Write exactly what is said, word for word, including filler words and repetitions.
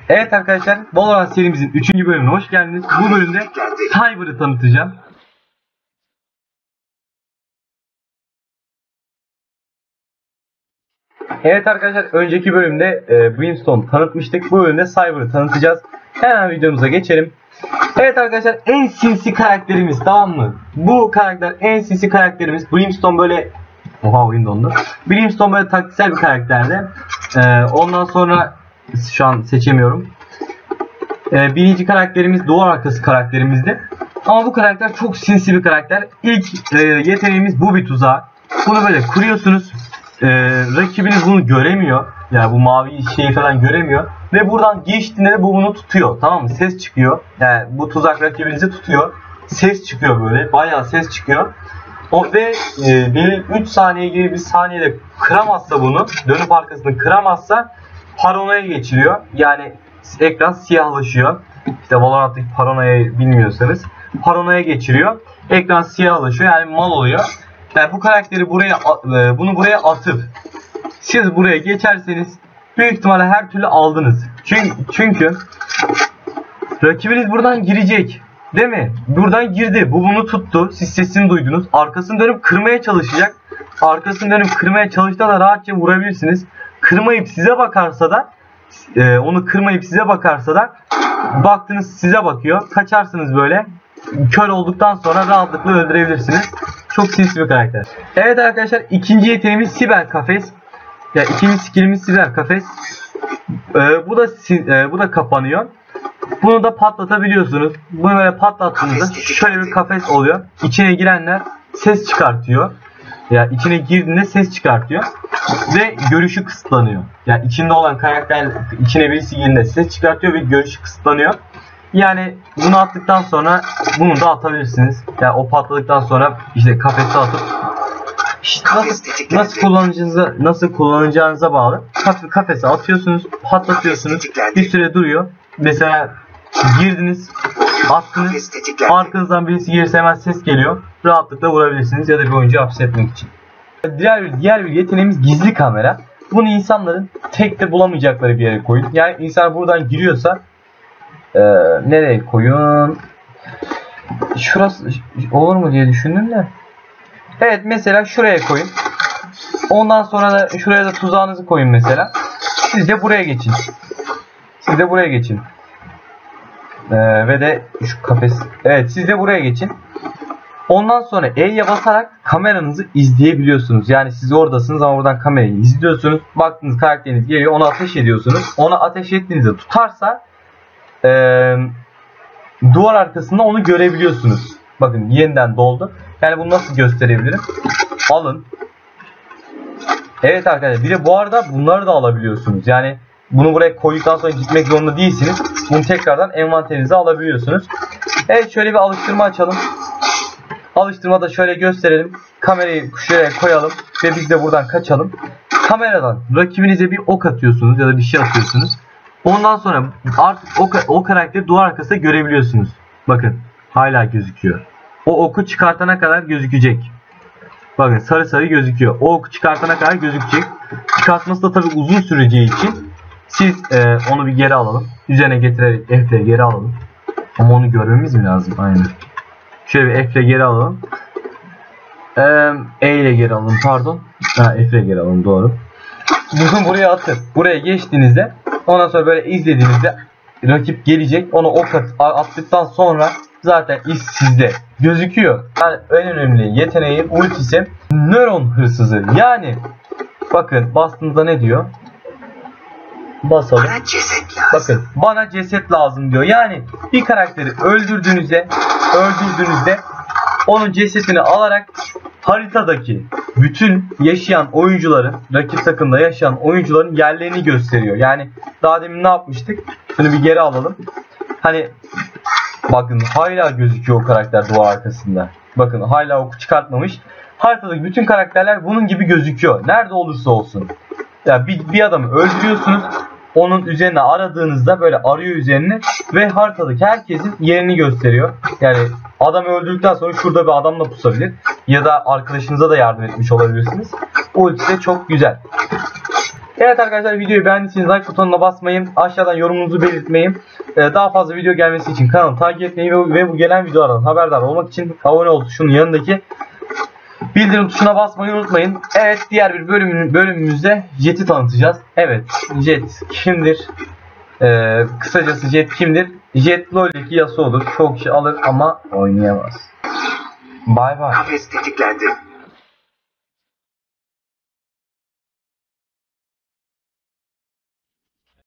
Evet arkadaşlar, Valorant serimizin üçüncü bölümüne hoş geldiniz. Bu bölümde Cyber'ı tanıtacağım. Evet arkadaşlar, önceki bölümde e, Brimstone tanıtmıştık. Bu bölümde Cyber'ı tanıtacağız. Hemen videomuza geçelim. Evet arkadaşlar, en sinsi karakterimiz, tamam mı? Bu karakter en sinsi karakterimiz. Brimstone böyle... Oha, oyun dondu. Brimstone böyle taktiksel bir karakterdi. E, ondan sonra şu an seçemiyorum. Ee, birinci karakterimiz duvar arkası karakterimizdi. Ama bu karakter çok sinsi bir karakter. İlk e, yeteneğimiz bu bir tuzağı. Bunu böyle kuruyorsunuz. Ee, rakibiniz bunu göremiyor. Yani bu mavi şeyi falan göremiyor. Ve buradan geçtiğinde de bu bunu tutuyor. Tamam mı? Ses çıkıyor. Yani bu tuzak rakibinizi tutuyor. Ses çıkıyor böyle. Bayağı ses çıkıyor. O ve e, bir üç saniye gibi bir saniyede kıramazsa bunu, dönüp arkasını kıramazsa paranoya geçiriyor. Yani ekran siyahlaşıyor. İşte Valorant'taki paranoyayı bilmiyorsanız, paranoya geçiriyor. Ekran siyahlaşıyor, yani mal oluyor. Yani bu karakteri buraya, bunu buraya atıp siz buraya geçerseniz büyük ihtimalle her türlü aldınız. Çünkü, çünkü rakibiniz buradan girecek. Değil mi? Buradan girdi. Bu bunu tuttu. Siz sesini duydunuz. Arkasını dönüp kırmaya çalışacak. Arkasını dönüp kırmaya çalıştığında da rahatça vurabilirsiniz. Kırmayıp size bakarsa da e, onu kırmayıp size bakarsa da baktınız size bakıyor. Kaçarsınız böyle. Kör olduktan sonra rahatlıkla öldürebilirsiniz. Çok sinsi bir karakter. Evet arkadaşlar, ikinci yeteneğimiz siber kafes. Ya ikinci skillimiz siber kafes. E, bu da e, bu da kapanıyor. Bunu da patlatabiliyorsunuz. Bunu böyle patlattığınızda şöyle bir kafes oluyor. İçine girenler ses çıkartıyor. Ya yani içine girdiğinde ses çıkartıyor. Ve görüşü kısıtlanıyor. Yani içinde olan karakter içine birisi girdiğinde ses çıkartıyor ve görüşü kısıtlanıyor. Yani bunu attıktan sonra bunu da atabilirsiniz. Yani o patladıktan sonra işte kafese atıp işte nasıl, nasıl kullanacağınıza nasıl kullanacağınıza bağlı. Kafese atıyorsunuz, patlatıyorsunuz. Bir süre duruyor. Mesela girdiniz, attınız, arkanızdan birisi gelirse hemen ses geliyor. Rahatlıkla vurabilirsiniz ya da bir oyuncuyu hapsetmek için. Diğer bir, diğer bir yeteneğimiz gizli kamera. Bunu insanların tek de bulamayacakları bir yere koyun. Yani insan buradan giriyorsa e, nereye koyun? Şurası olur mu diye düşündüm de. Evet, mesela şuraya koyun. Ondan sonra da şuraya da tuzağınızı koyun mesela. Siz de buraya geçin. Siz de buraya geçin. Ee, ve de şu kafes. Evet, siz de buraya geçin. Ondan sonra E'ye basarak kameranızı izleyebiliyorsunuz. Yani siz oradasınız ama buradan kamerayı izliyorsunuz. Baktınız karakteriniz geliyor, ona ateş ediyorsunuz. Ona ateş ettiğinizde tutarsa e, duvar arkasında onu görebiliyorsunuz. Bakın yeniden doldu. Yani bunu nasıl gösterebilirim? Alın. Evet arkadaşlar, bir de bu arada bunları da alabiliyorsunuz. Yani bunu buraya koyduktan sonra gitmek zorunda değilsiniz. Bunu tekrardan envanterinize alabiliyorsunuz. Evet, şöyle bir alıştırma açalım. Alıştırmada şöyle gösterelim. Kamerayı şuraya koyalım ve biz de buradan kaçalım. Kameradan rakibinize bir ok atıyorsunuz ya da bir şey atıyorsunuz. Ondan sonra artık o, o karakteri duvar arkasında görebiliyorsunuz. Bakın hala gözüküyor. O oku çıkartana kadar gözükecek. Bakın sarı sarı gözüküyor. O oku çıkartana kadar gözükecek. Çıkartması da tabii uzun süreceği için siz e, onu bir geri alalım. Üzerine getirerek F ile geri alalım. Ama onu görmemiz mi lazım? Aynen. Şöyle bir F ile geri alalım. Ee, E ile geri alalım, pardon. Ha, F ile geri alalım, doğru. Bunu buraya atın. Buraya geçtiğinizde ondan sonra böyle izlediğinizde rakip gelecek. Onu ok at, attıktan sonra zaten iz sizde gözüküyor. Yani en önemli yeteneği ultisi nöron hırsızı. Yani bakın bastığınızda ne diyor? Basalım. Bana ceset lazım. Bakın bana ceset lazım diyor. Yani bir karakteri öldürdüğünüzde öldürdüğünüzde onun cesetini alarak haritadaki bütün yaşayan oyuncuların, rakip takımda yaşayan oyuncuların yerlerini gösteriyor. Yani daha demin ne yapmıştık? Şunu bir geri alalım. Hani bakın hala gözüküyor o karakter duvar arkasında. Bakın hala oku çıkartmamış. Haritadaki bütün karakterler bunun gibi gözüküyor. Nerede olursa olsun. Yani bir, bir adamı öldürüyorsunuz. Onun üzerine aradığınızda böyle arıyor üzerine ve haritadaki herkesin yerini gösteriyor. Yani adamı öldürdükten sonra şurada bir adamla pusabilir. Ya da arkadaşınıza da yardım etmiş olabilirsiniz. Bu ulti de çok güzel. Evet arkadaşlar, videoyu beğendiyseniz like butonuna basmayı, aşağıdan yorumunuzu belirtmeyi, daha fazla video gelmesi için kanalı takip etmeyi ve bu gelen videolardan haberdar olmak için abone ol tuşunun yanındaki bildirim tuşuna basmayı unutmayın. Evet, diğer bir bölümün, bölümümüzde Jet'i tanıtacağız. Evet, Jet kimdir? Ee, kısacası Jet kimdir? Jet LoL'deki Yasuo'dur. Çok kişi alır ama oynayamaz. Bay bay. Kafes tetiklendi.